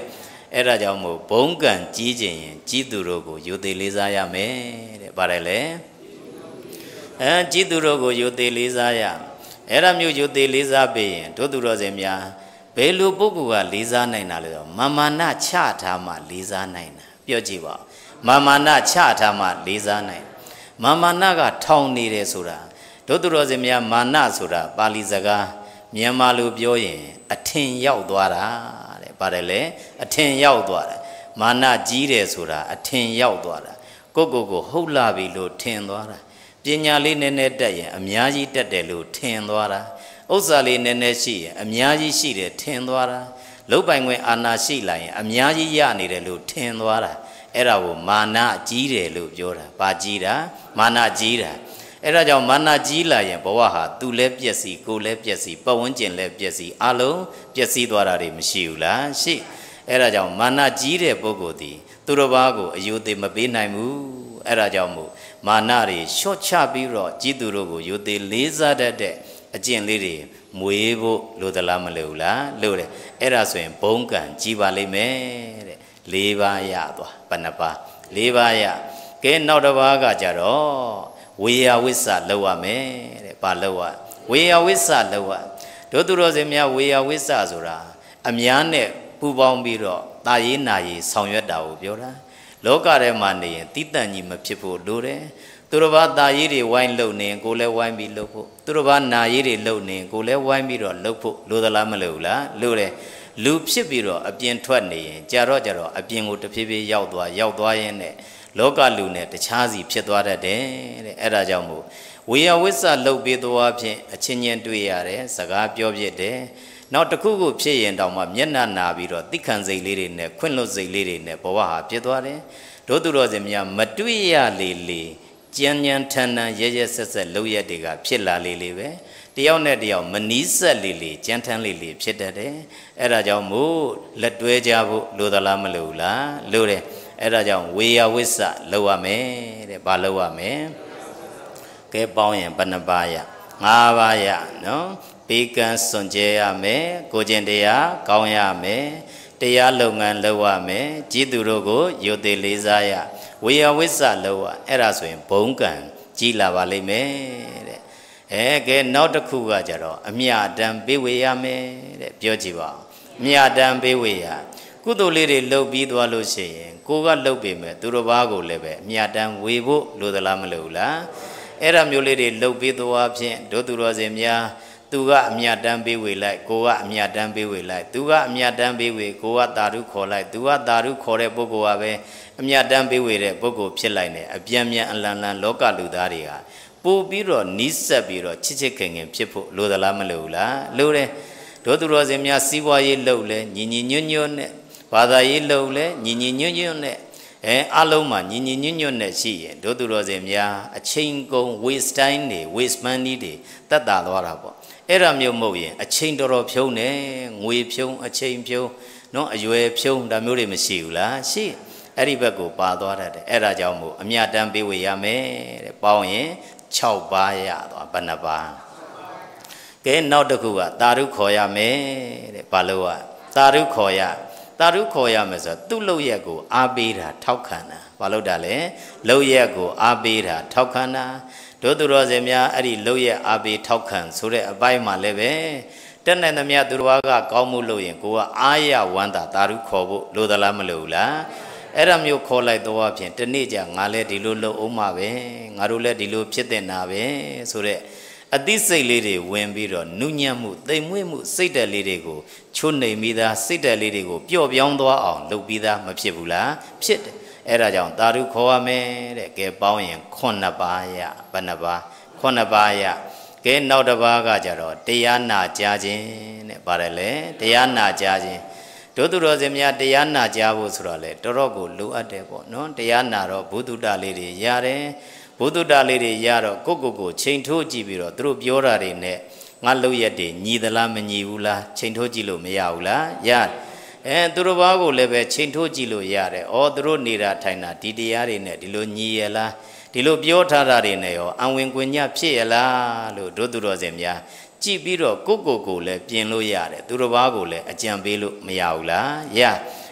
အဲ့ဒါကြောင့်မို့ဘုံကံကြီးခြင်းရင်ကြီးသူတို့ကိုယူသေးလေးစားရမယ်တဲ့ဗါတယ်လေကြီးသူတို့ကိုယူသေးလေးစားရအဲ့ဒါမျိုးယူသေးလေးစားပြီးရင်တို့သူတော်စင်များဘယ်လိုပုဂ္ဂိုလ်ကလေးစားနိုင်တာလဲဆိုမာမာနချထားမှလေးစားနိုင်တာပြောကြည့်ပါမာမာနချထားမှလေးစားနိုင်မာမာနကထောင်နေတယ်ဆိုတာတို့သူတော်စင်များမာနဆိုတာပါဠိစကားမြန်မာလိုပြောရင်အထင်ရောက်သွားတာတဲ့ပါတယ်လေအထင်ရောက်သွားတယ်မာနကြီးတယ်ဆိုတာအထင်ရောက်သွားတာကိုဟုတ်လာပြီလို့ထင်သွားတာပညာလေးနည်းနည်းတက်ရင်အများကြီးတက်တယ်လို့ထင်သွားတာဥစ္စာလေးနည်းနည်းရှိရင်အများကြီးရှိတယ်ထင်သွားတာလုတ်ပိုင်ခွင့်အာဏာရှိလာရင်အများကြီးရနေတယ်လို့ထင်သွားတာအဲ့ဒါကိုမာနကြီးတယ်လို့ပြောတာဘာကြီးတာမာနကြီးတာအဲ့ဒါကြောင့်မာနကြီးလာရင်ဘဝဟာသူလည်းပျက်စီးကိုယ်လည်းပျက်စီးပတ်ဝန်းကျင်လည်းပျက်စီးအလုံးပျက်စီးသွားတာတွေမရှိဘူးလားရှိအဲ့ဒါကြောင့်မာနကြီးတဲ့ပုဂ္ဂိုလ်သည်သူတစ်ပါးကိုအယုသေးမပေးနိုင်ဘူးအဲ့ဒါကြောင့်မို့မာနတွေလျှော့ချပြီးတော့ကြီးသူတို့ကိုယုသေးလေးစားတတ်တဲ့အကျင့်လေးတွေမွေးဖို့လိုသလားမလိုဘူးလားလိုတယ်အဲ့ဒါဆိုရင်ဘုံကံကြီးပါလိမ့်မယ်တဲ့၄ပါးရသွားဘယ်နှပါး၄ပါးရကဲနောက်တစ်ပါးကကြတော့ဝေယဝိစ္စလောက်ရမယ်တဲ့ဘာလောက်ရဝေယဝိစ္စလောက်ရတို့သူတော်စင်များဝေယဝိစ္စဆိုတာအများနဲ့ပူပေါင်းပြီးတော့တာရေးနာရေးဆောင်ရွက်တာကိုပြောတာလောကထဲမှာနေရင်တိတန့်ကြီးမဖြစ်ဖို့လိုတယ်သူတော်ဘာတာရေးတွေဝိုင်းလုံနေကိုလည်းဝိုင်းပြီးလုပ်ဖို့သူတော်ဘာနာရေးတွေလုပ်နေကိုလည်းဝိုင်းပြီးတော့လုပ်ဖို့လိုသလားမလိုဘူးလားလိုတယ်လူဖြစ်ပြီးတော့အပြင်ထွက်နေရင်ကြာတော့အပြင်ကိုတဖြည်းဖြည်းရောက်သွားရင်းနဲ့လောကလူနဲ့တခြားစီဖြစ်သွားတတ်တယ်တဲ့အဲ့ဒါကြောင့်မို့ဝေယဝိစ္စလှုပ်ပြီးသွားဖြင့်အချင်းချင်းတွေ့ရတယ်စကားပြောပြတယ်နောက်တစ်ခုခုဖြစ်ရင်တောင်မှမျက်နှာနာပြီးတော့တိခန့်စိတ်လေးတွေနဲ့ခွင့်လွတ်စိတ်လေးတွေနဲ့ဘဝဟာဖြစ်သွားတယ်တို့သူတော်စင်များမတွေ့ရလေကြမ်းကြမ်းထန်ထန်ရဲဆက်လုပ်ရက်တွေကဖြစ်လာလေပဲတယောက်နဲ့တယောက်မနီးစက်လေကြမ်းထမ်းလေဖြစ်တတ်တယ်အဲ့ဒါကြောင့်မို့လက်တွဲကြဖို့လိုသလားမလိုဘူးလားလိုတယ်အဲ့ဒါကြောင့်ဝေယဝိစ္စလောက်ရမယ်တဲ့ဘာလောက်ရမယ်ကဲပေါင်းရင်ဘယ်နှပါးရ၅ပါးရနော်ပေကံစွန့်ကြဲရမယ်ကိုကျင့်တရားကောင်းရမယ်တရားလုပ်ငန်းလုပ်ရမယ်ကြီးသူတို့ကိုယုတ်သေးလေးစားရဝေယဝိစ္စလောက်ရအဲ့ဒါဆိုရင်ဘုံကံကြီးလာပါလိမ့်မယ်တဲ့ကဲနောက်တစ်ခုကကြတော့အမြတ်တမ်းပေးဝေရမယ်တဲ့ပြောကြည့်ပါဦးအမြတ်တမ်းပေးဝေရကုသိုလ်လေးတွေလုပ်ပြီးသွားလို့ရှိရင်ကိုကလုပ်ပေမဲ့သူတစ်ပါးကိုလည်းပဲအမြတ်တမ်းဝေဖို့လိုသလားမလိုဘူးလားအဲ့ဒါမျိုးလေးတွေလုပ်ပြီးသွားဖြင့်တို့သူတော်စင်များသူကအမြတ်တမ်းပေးဝေလိုက်ကိုကအမြတ်တမ်းပေးဝေလိုက်သူကအမြတ်တမ်းပေးဝေကိုကတာရုခေါ်လိုက်သူကတာရုခေါ်တဲ့ပုဂ္ဂိုလ်ကပဲအမြတ်တမ်းပေးဝေတဲ့ပုဂ္ဂိုလ်ဖြစ်လိုက်တယ်အပြန်အလှန်လောကလူသားတွေကပို့ပြီးတော့နီးစပ်ပြီးတော့ချစ်ခင်ဖြစ်ဖို့လိုသလားမလိုဘူးလားလိုတယ်တို့သူတော်စင်များစီးပွားရေးလုပ်လဲညီညွတ်နဲ့ဘာသာရေးလုပ်လဲညီညွတ်နဲ့အလုံးမှာညီညွတ်နဲ့ရှိရင်တို့သူတော်စင်များအချိန်ကုန် waste time တွေ waste money တွေတတ်တာသွားတာပေါ့အဲ့ဒါမျိုးမဟုတ်ရင်အချိန်တော်ဖြုံးတယ်ငွေဖြုံးအချိန်ဖြုံးနော်အရွယ်ဖြုံးဒါမျိုးတွေမရှိဘူးလားရှိအဲ့ဒီဘက်ကိုပါသွားတတ်တယ်အဲ့ဒါကြောင့်မို့အမြတ်တမ်းပေးဝေရမယ်တဲ့ပေါင်းရင်6ပါးရသွားဘယ်နှပါးကဲနောက်တစ်ခုကတာရုခေါ်ရမယ်တဲ့ဘာလို့อ่ะတာရုခေါ်ရမယ်ဆိုတော့သူ့လောက်ရက်ကိုအားပေးတာထောက်ခံတာဘာလို့တာလဲလောက်ရက်ကိုအားပေးတာထောက်ခံတာတို့သူတော်စင်များအဲ့ဒီလောက်ရက်အားပေးထောက်ခံဆိုတဲ့အပိုင်းမှာလည်းပဲတက်နိုင်သမျှသူတော်ကကောင်းမှုလုပ်ရင်ကိုကအားရဝမ်းသာတာရုခေါ်ဖို့လိုသလားမလိုဘူးလားအဲ့ဒါမျိုးခေါ်လိုက်တော့ဖြင့်တနေ့ကျငါလည်းဒီလိုလုပ်အောင်မှာပဲငါတို့လည်းဒီလိုဖြစ်တဲ့နာပဲဆိုတဲ့အသိစိတ်လေးတွေဝင်ပြီးတော့နုညံ့မှုသိမ်မွေ့မှုစိတ်တက်လေးတွေကိုချိုးနှိမ်ပြီးသားစိတ်တက်လေးတွေကိုပျော့ပြောင်းသွားအောင်လုပ်ပြီးသားမဖြစ်ဘူးလားဖြစ်တယ်အဲ့ဒါကြောင့်တာရုခေါ်ရမယ်တဲ့ကဲပေါင်းရင်9ပါးရဘယ်နှပါး9ပါးရကဲနောက်တစ်ပါးကကြတော့တရားနာကြားခြင်းတဲ့ပါတယ်လေတရားနာကြားခြင်းတို့သူတော်စင်များတရားနာကြားဖို့ဆိုတော့လေတော်တော်ကိုလိုအပ်တယ်ပေါ့နော်တရားနာတော့ဘုဒ္ဓတာလေးတွေရတယ်ဘုဒ္ဓတာလေးတွေရတော့ကိုချိန်ထိုးကြည့်ပြီးတော့သူတို့ပြောတာတွေနဲ့ငါလုပ်ရက်တွေညီသလားမညီဘူးလားချိန်ထိုးကြည့်လို့မရဘူးလားရတယ်သူတို့ဘာကိုလည်းပဲချိန်ထိုးကြည့်လို့ရတယ်ဩသူတို့နေတာထိုင်တာဒီတရားတွေနဲ့ဒီလိုညီရလားဒီလိုပြောထားတာတွေနဲ့ရောအဝင်ကွင်ညဖြစ်ရလားလို့တို့သူတော်စင်များကြည့်ပြီးတော့ကိုလည်းပြင်လို့ရတယ်သူတို့ဘာကိုလည်းအကြံပေးလို့မရဘူးလားရ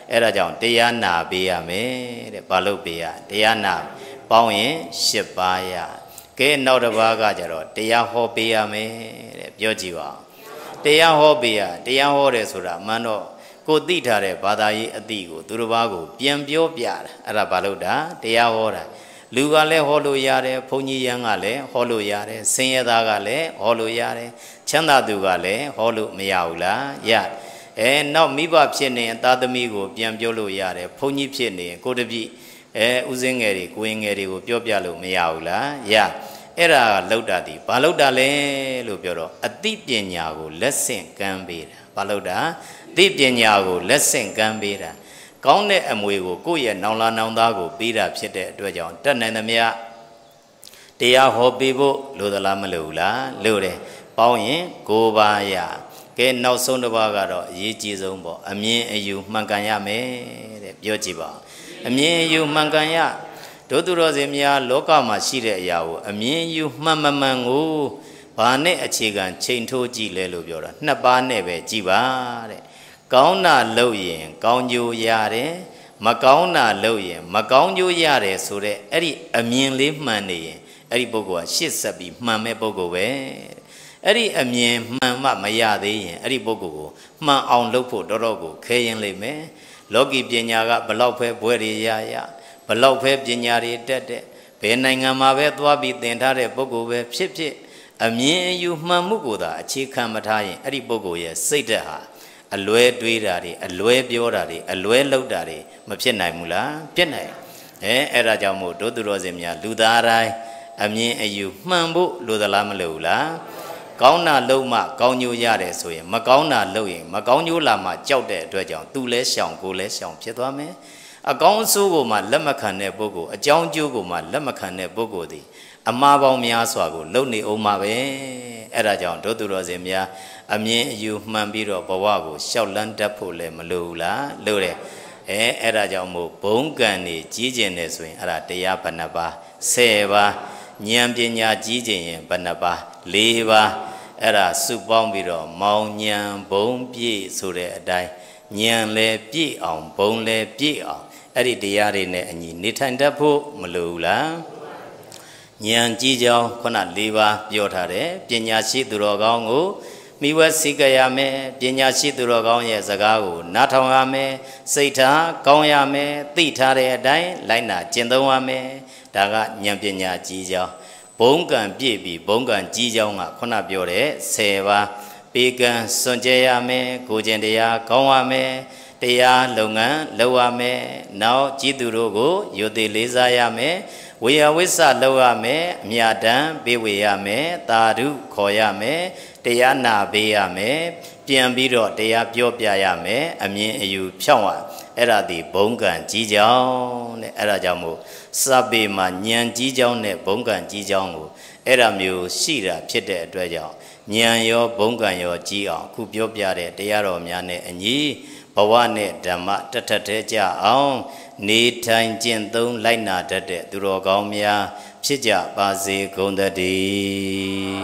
အဲ့ဒါကြောင့်တရားနာပေးရမယ်တဲ့ဘာလို့ပေးရတရားနာပေါင်းရင်၈ပါးရကဲနောက်တစ်ပါးကကြတော့တရားဟောပေးရမယ်တဲ့ပြောကြည့်ပါတရားဟောပေးရတရားဟောတယ်ဆိုတာအမှန်တော့ကိုသိထားတဲ့ဘာသာရေးအသည့်ကိုသူတစ်ပါးကိုပြန်ပြောပြတာအဲ့ဒါဘာလို့တာတရားဟောတာလူကလည်းဟောလို့ရတယ်ဘုန်းကြီးရန်ကလည်းဟောလို့ရတယ်ဆင်းရဲသားကလည်းဟောလို့ရတယ်ချမ်းသာသူကလည်းဟောလို့မရဘူးလားရနောက်မိဘဖြစ်နေသားသမီးကိုပြန်ပြောလို့ရတယ်ဘုန်းကြီးဖြစ်နေကိုတပည့်ဦးစင်းငယ်တွေကိုရင်ငယ်တွေကိုပြောပြလို့မရဘူးလားရအဲ့ဒါလောက်တာဒီဘာလောက်တာလဲလို့ပြောတော့အသိပညာကိုလက်ဆင့်ကမ်းပေးတာဘာလောက်တာအသိပညာကိုလက်ဆင့်ကမ်းပေးတာကောင်းတဲ့အမွေကိုကိုယ့်ရဲ့နောင်လာနောင်သားကိုပေးတာဖြစ်တဲ့အတွက်ကြောင့်တတ်နိုင်သမျှတရားဟောပေးဖို့လိုသလားမလိုဘူးလားလိုတယ်ပေါင်းရင်၉ပါးရကဲနောက်ဆုံးတစ်ပါးကတော့အရေးကြီးဆုံးပေါ့အမြင်အယူမှန်ကန်ရမယ်တဲ့ပြောကြည့်ပါအမြင်အယူမှန်ကန်ရဒုသူတော်စင်များလောကမှာရှိတဲ့အရာကိုအမြင်အယူမှန်မှန်ကိုဘာနဲ့အခြေခံချိန်ထိုးကြည့်လဲလို့ပြောတာနှစ်ပါးနဲ့ပဲကြည့်ပါတဲ့ကောင်းတာလုပ်ရင်ကောင်းကျိုးရတယ်မကောင်းတာလုပ်ရင်မကောင်းကျိုးရတယ်ဆိုတဲ့အဲ့ဒီအမြင်လေးမှန်နေရင်အဲ့ဒီပုဂ္ဂိုလ်ကရှေ့ဆက်ပြီးမှန်မဲ့ပုဂ္ဂိုလ်ပဲအဲ့ဒီအမြင်မှန်မှမရသေးရင်အဲ့ဒီပုဂ္ဂိုလ်ကိုမှန်အောင်လုပ်ဖို့တော်တော်ကိုခဲရင်လိမ့်မယ်လောကီပညာကဘလောက်ပဲဘွဲတွေရဘလောက်ပဲပညာတွေတက်တဲ့ဘယ်နိုင်ငံမှာပဲသွားပြီးသင်ထားတဲ့ပုဂ္ဂိုလ်ပဲဖြစ်အမြင်အယူမှန်မှုကိုသာအခြေခံမထားရင်အဲ့ဒီပုဂ္ဂိုလ်ရဲ့စိတ်ဓာတ်ဟာအလွဲတွေးတာတွေအလွဲပြောတာတွေအလွဲလုပ်တာတွေမဖြစ်နိုင်ဘူးလားဖြစ်နိုင်အဲ့ဒါကြောင့်မို့ဒုသူတော်စင်များလူသားတိုင်းအမြင်အယူမှန်ဖို့လိုသလားမလိုဘူးလားကောင်းတာလုပ်မှကောင်းကျိုးရတယ်ဆိုရင်မကောင်းတာလုပ်ရင်မကောင်းကျိုးလာမှကြောက်တဲ့အတွက်ကြောင့်သူလဲရှောင်ကိုလဲရှောင်ဖြစ်သွားမယ်အကောင်းအဆိုးကိုမှလက်မခံတဲ့ပုဂ္ဂိုလ်အကြောင်းကျိုးကိုမှလက်မခံတဲ့ပုဂ္ဂိုလ်သည်အမှားပေါင်းများစွာကိုလုံနေအောင်ပါပဲအဲ့ဒါကြောင့်ဒုသူတော်စင်များအမြင်အယူမှန်ပြီးတော့ဘဝကိုရှောက်လန်းတတ်ဖို့လည်းမလိုဘူးလားလိုတယ်အဲ့ဒါကြောင့်မို့ဘုံကံနေကြီးကျင်တယ်ဆိုရင်အဲ့ဒါတရားဘယ်နှပါ10ပါဉာဏ်ပညာကြီးကျင်ရင်ဘယ်နှပါ4ပါအဲ့ဒါစုပေါင်းပြီးတော့မောင်ဉာဏ်ဘုံပြည့်ဆိုတဲ့အတိုင်းဉာဏ်လည်းပြည့်အောင်ဘုံလည်းပြည့်အောင်အဲ့ဒီတရားတွေနဲ့အညီနေထိုင်တတ်ဖို့မလိုဘူးလားဉာဏ်ကြီးကြောင်းခုန4ပါးပြောထားတယ်ပညာရှိသူတော်ကောင်းကိုမိဝဲစိကရမယ်ပညာရှိသူတော်ကောင်းရဲ့စကားကိုနားထောင်ရမယ်စိတ်ထားကောင်းရမယ်သိထားတဲ့အတိုင်းလိုက်နာကျင့်သုံးရမယ်ဒါကဉာဏ်ပညာကြီးကြောင်းဘုံကံပြည့်ပြီးဘုံကံကြီးကြောင်းကခုနပြောတဲ့10ပါးပေကံစွန့်ကြဲရမယ်ကိုကျင်တရားကောင်းရမယ်တရားလုပ်ငန်းလုပ်ရမယ်နောက်ကြည်သူတို့ကိုယုတ်တိလေးစားရမယ်ဝေယဝိဆလုပ်ရမယ်အမြတ်တမ်းပေးဝေရမယ်သာဓုခေါ်ရမယ်တရားနာပေးရမယ်ပြန်ပြီးတော့တရားပြောပြရမယ်အမြင်အယူဖြောင်းရအဲ့ဒါဒီဘုံကံကြီးကြောင်းတဲ့အဲ့ဒါကြောင့်မို့စပေမှာဉာဏ်ကြီးကြောင်းနဲ့ဘုံကံကြီးကြောင်းကိုအဲ့ဒါမျိုးရှိတာဖြစ်တဲ့အတွက်ကြောင့်ဉာဏ်ရောဘုံကံရောကြီးအောင်အခုပြောပြတဲ့တရားတော်များနဲ့အညီဘဝနဲ့ဓမ္မတထထဲကြအောင်နေထိုင်ကျင့်သုံးလိုက်နာတတ်တဲ့သူတော်ကောင်းများဖြစ်ကြပါစေကုန်သတည်း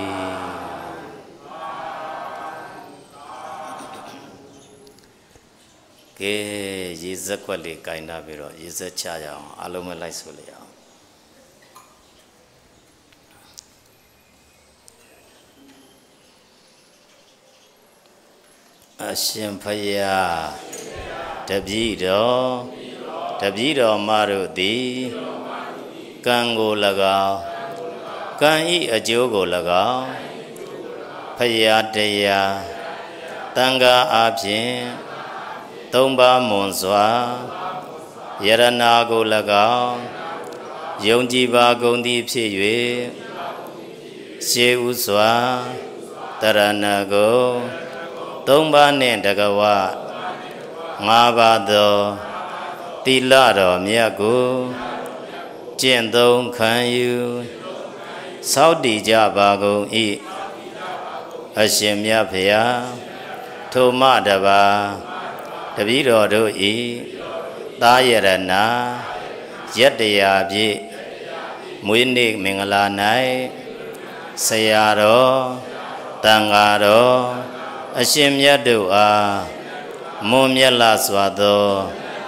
ကဲရေစက်ခွက်လေးကင်ထားပြီးတော့ရေစက်ချရအောင်အလုံးမဲ့လိုက်ဆိုလိုက်အောင်အရှင်ဖယားတပည့်တော်မတို့သည်ကံကို၎င်းကံဤအကျိုးကို၎င်းဖယားတရားတန်ခါအဖြစ်သုံးပါးမွန်စွာယရနာကို၎င်းယုံကြည်ပါကုန်သည်ဖြစ်၍ရှေးဥစွာတရဏဂုံသုံးပါးနှင့်တကဝ5ပါးသောသီလတော်မြတ်ကိုကျင့်သုံးခံယူစောင့်တည်ကြပါကုန်၏အရှင်မြတ်ဖျားထိုမတပါတပည့်တော်တို့ဤသာယရဏယတ္တရာဖြင့်မွေးနေ့မင်္ဂလာ၌ဆရာတော်တန်ဃာတော်အရှင်မြတ်တို့အားမွန်မြတ်လာစွာသော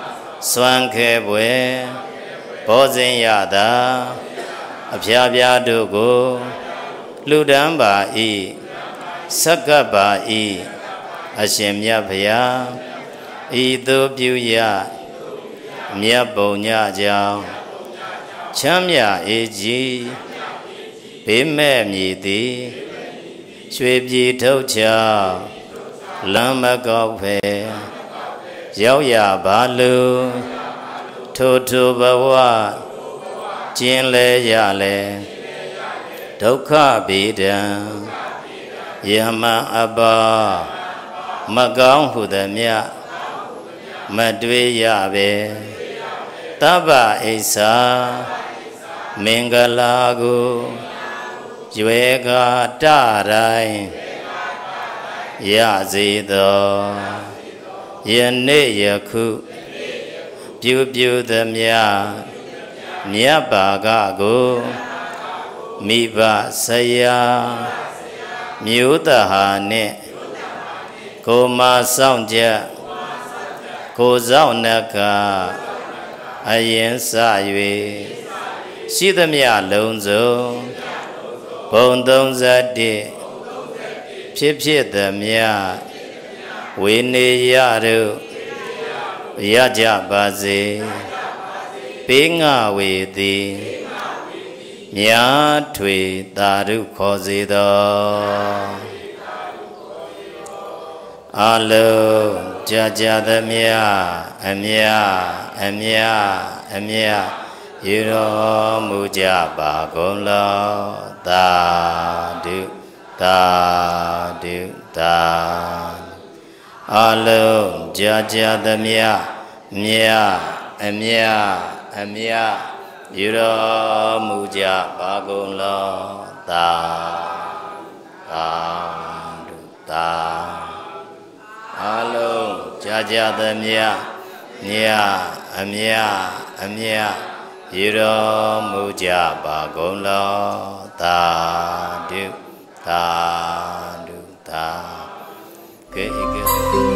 စွမ်းခဲပွဲဘောဇင်ရတာအဖျားပြားတို့ကိုလူဒန်းပါဤဆက်ကပ်ပါဤအရှင်မြတ်ဗျာဤသို့ပြုရမြတ်ပုံညကြောင့်ချမ်းမြအေးကြီးဘေးမဲ့မြည်သည်ရွှေပြည်ထုတ်ချလမ်းမကောက်ဖဲရောက်ရပါလို့ထိုထိုဘဝကျင်းလဲရလဲဒုက္ခဗေဒံယမအပမကောင်းဟုသမျှမတွေ့ရပဲတဗ္ဗအိစ္ဆာမင်္ဂလာကိုရွယ်ကာတတိုင်းရစေသောယနေ့ယခုပြုသမျှမြတ်ဘာကကိုမိဘဆရာမျိုးတဟာနှင့်ကိုမဆောင်ချက်ကိုဆောင်နကအရင်စ၍ရှိသမျှလုံးစုံဘုံ31ဖြစ်သမျှဝိနေယတို့ရကြပါစေပေးငါဝေသည်မြာထွေသာဓုခေါ်စေသောအလုံးကြာသမျှအမြယူတော်မူကြပါကုန်လောသာဓုသာဓုသာအလုံးကြာသမျှအမြယူတော်မူကြပါကုန်လောသာဓုသာအလုံးကြာသမျှအမြယူတော်မူကြပါကုန်လောသာဓုသာကဲ